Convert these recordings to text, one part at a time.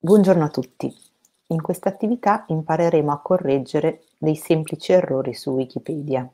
Buongiorno a tutti. In questa attività impareremo a correggere dei semplici errori su Wikipedia.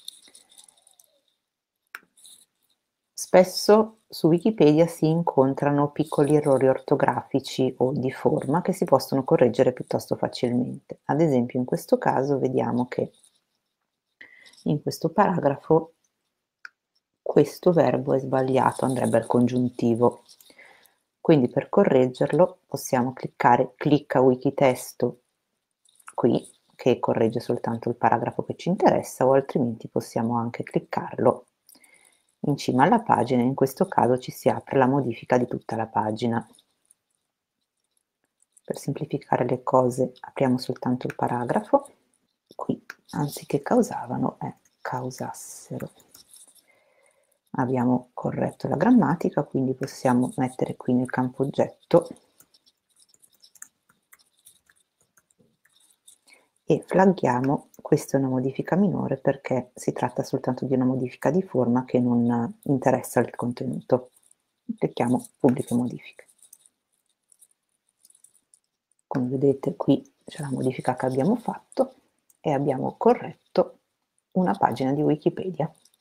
Spesso su Wikipedia si incontrano piccoli errori ortografici o di forma che si possono correggere piuttosto facilmente. Ad esempio, in questo caso vediamo che in questo paragrafo questo verbo è sbagliato, andrebbe al congiuntivo. Quindi per correggerlo possiamo cliccare Clicca Wikitesto qui, che corregge soltanto il paragrafo che ci interessa, o altrimenti possiamo anche cliccarlo in cima alla pagina, in questo caso ci si apre la modifica di tutta la pagina. Per semplificare le cose apriamo soltanto il paragrafo, qui anziché causavano è causassero. Abbiamo corretto la grammatica, quindi possiamo mettere qui nel campo oggetto e flagghiamo, questa è una modifica minore perché si tratta soltanto di una modifica di forma che non interessa il contenuto. Clicchiamo pubbliche modifiche. Come vedete qui c'è la modifica che abbiamo fatto e abbiamo corretto una pagina di Wikipedia.